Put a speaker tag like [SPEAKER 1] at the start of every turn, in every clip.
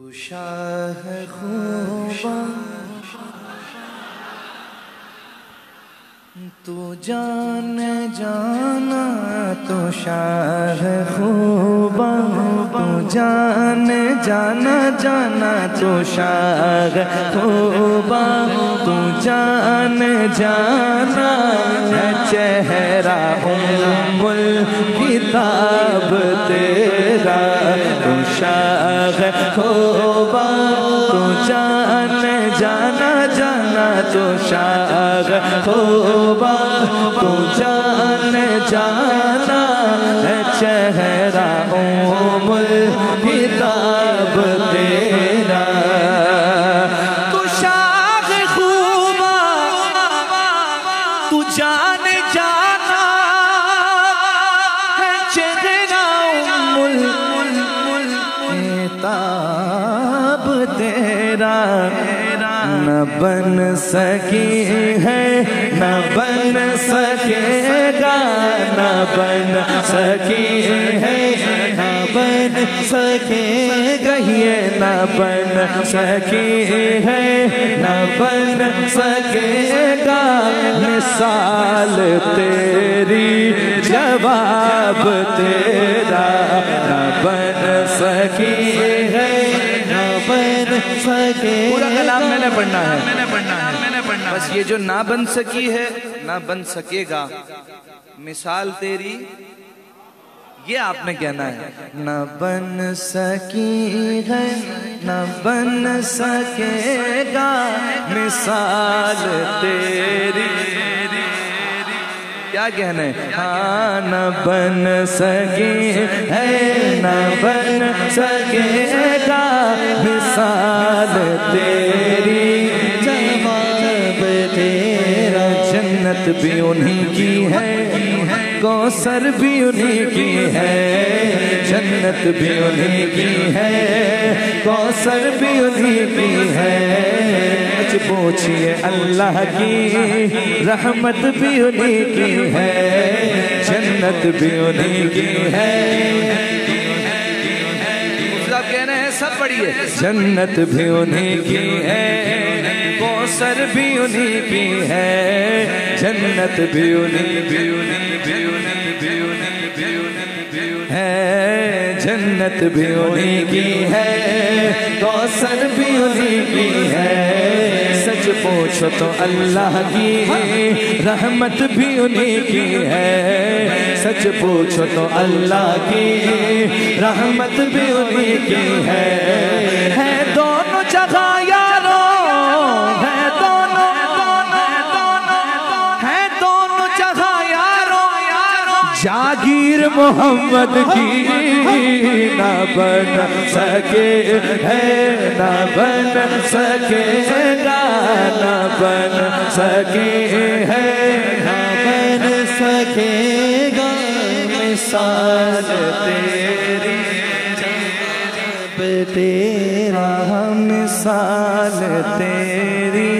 [SPEAKER 1] शाह खुबान तू जान जाना तो शाह खुबान तू जान जाना जाना तो शाह खुबान तू जान जाना है चेहरा उम्मुल किताब तेरा तू शाह खुबान तू जान जाना जाना तो शाह खुबान तू जान जाना है चेहरा उम्मुल किताब तेरा तू शाह खुबान तू जान जाना है चेहरा उम्मुल किताब तेरा न बन सकी है न बन सकेगा न बन सकी है न बन सकेगा ये न बन सकी है न बन सकेगा मिसाल तेरी जवाब तेरा न बन सकी है न बन सके। पूरा कलाम मैंने पढ़ना है बस ये जो ना बन सकी है ना बन सकेगा मिसाल तेरी ये आपने कहना है। न बन सकी है न बन सकेगा मिसाल तेरी क्या कहना है। हाँ न बन सके है न बन सकेगा मिसाल तेरी जवाब तेरा। जन्नत भी उन्हीं की है कौसर भी उन्हीं की है जन्नत भी उन्हीं की है कौसर भी उन्हीं की है। कुछ पूछिए अल्लाह की रहमत भी उन्हीं की है जन्नत भी उन्हीं की है। आप कह रहे हैं सब पढ़िए। जन्नत भी उन्हीं की है कौसर भी उन्हीं की है जन्नत भी उन्हीं है जन्नत भी उन्हीं की है कौसर भी उन्हीं की है। सच पूछो तो अल्लाह की रहमत भी उन्हीं की है सच पूछो तो अल्लाह की रहमत भी उन्हीं की है दोनों जगह यारों है दोनों जगह यारों जागीर मोहम्मद की न बन सके है न बन सकेगा न बन सके है न बन सकेगा मिसाल तेरी तेरा मिसाल तेरी।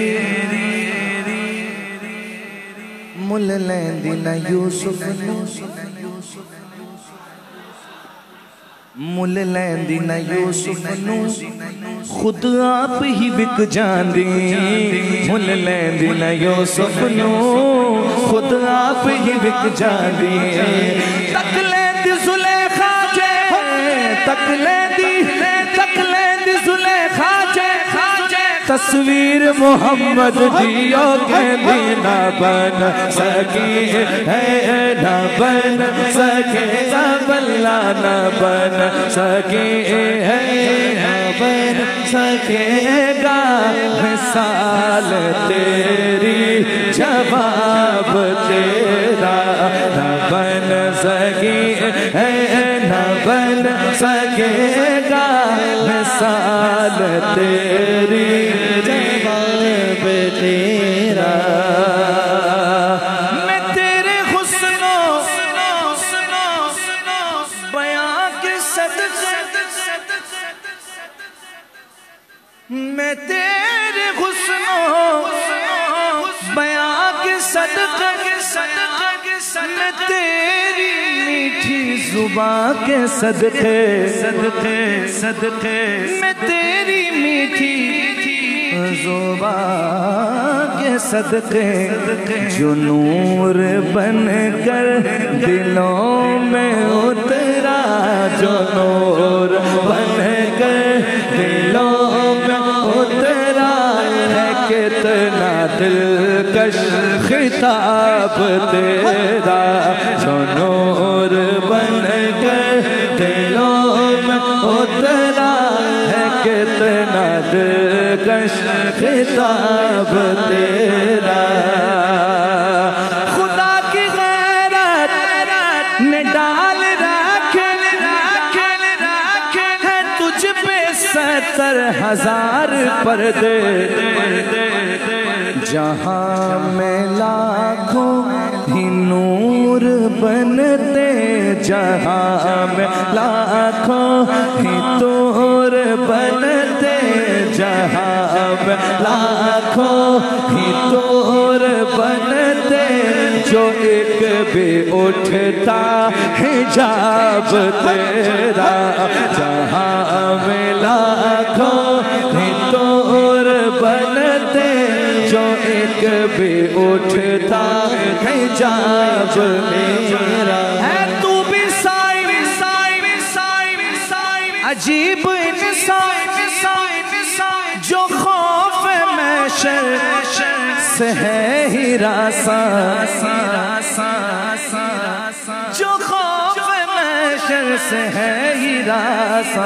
[SPEAKER 1] मुल लैंदी न यूसुफ मुल लैंदी न यूसुफ नू खुद आप ही बिक जांदी मुल लैंदी न यूसुफ नू खुद आप ही बिक जांदी। तक लैंदी जुलेखा जे तक लैंदी जुलेखा जे तस्वीर मोहम्मद दियो कहती न बन सकी है न बन सके बल्ला न बन सके है न बन सकेगा मिसाल तेरी जवाब तेरा न बन सके है न बन सकेगा मिसाल तेरी जवाब तेरा। मैं तेरे हुस्नो बयां के सदक़े मैं तेरे हुस्नो बयां के सदक़े मैं तेरी मीठी जुबां के सदक़े मैं तेरी صدقے جو نور بن کر دلوں میں اترا، جو نور بن کر دلوں میں اترا ہے، کتنا دلکش خطاب تیرا، جو نور بن کر دلوں میں اترا ہے، کتنا دلکش خطاب تیرا۔ خدا کی غیرت نے ڈال رکھے ہے تجھ پہ 70,000 پردے، جہاں میں لاکھوں ہی نور بنتے، جہاں میں لاکھوں ہی نور بنتے، جہاں میں لاکھوں ہی نور بنتے، جو ایک بھی اٹھتا حجاب تیرا، جہاں میں لاکھوں ہی نور بنتے، جو ایک بھی اٹھتا حجاب تیرا۔ ہے تو بھی عجیب انسان جو خوف محشر سے ہے ہراساں، جو خوف محشر سے ہے ہراساں،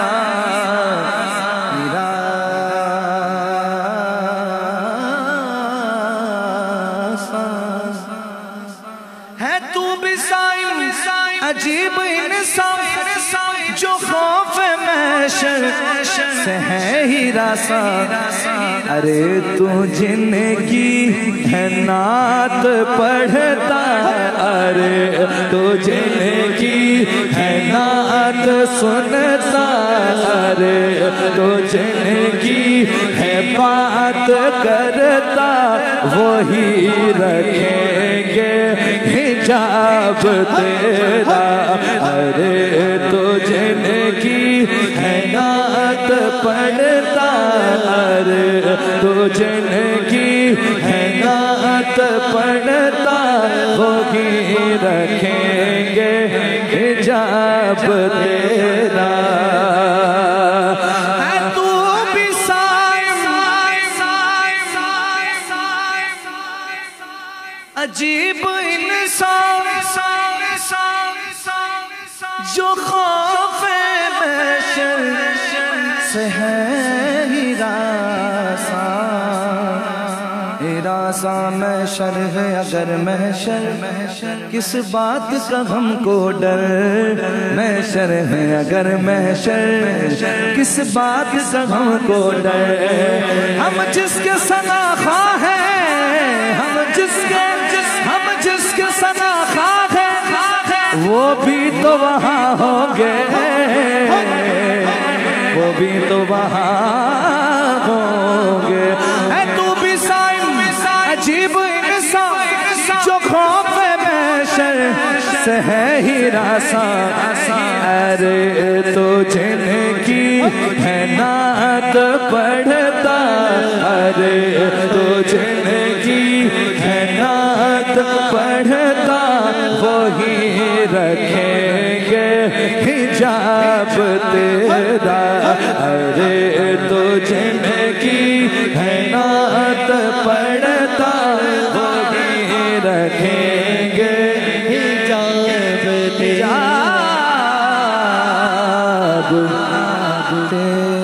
[SPEAKER 1] ہے تو بھی عجیب انسان جو خوف محشر سے ہے ہراساں۔ ارے تو جن کی ہے نعت پڑھتا، ارے تو جن کی ہے نعت سنتا، ارے تو جن کی ہے بات کرتا، وہی رکھیں گے حجاب تیرا۔ ارے تو جن کی ہے نعت پڑھتا، ارے تو جن کی ہے نعت پڑھتا، وہی رکھیں گے حجاب تیرا۔ عجیب انسان جو خوف محشر سے ہے ہراساں، ہراساں محشر ہے اگر محشر کس بات کا ہم کو ڈر، محشر ہے اگر محشر کس بات کا ہم کو ڈر، ہم جس کے ثنا خواہ ہیں، ہم جس کے ثنا خواہ ہیں، وہ بھی تو وہاں ہوں گے، وہ بھی تو وہاں ہوں گے۔ اے تو بھی عجیب انسان جو خوف محشر سے ہے ہراساں، ارے تو جن کی ہے نعت پڑھتا، ارے تو جن کی ہے نعت پڑھتا، وہی رکھیں گے حجاب تیرا۔ ارے تو جن کی ہے نعت پڑھتا، وہی رکھیں گے حجاب تیرا۔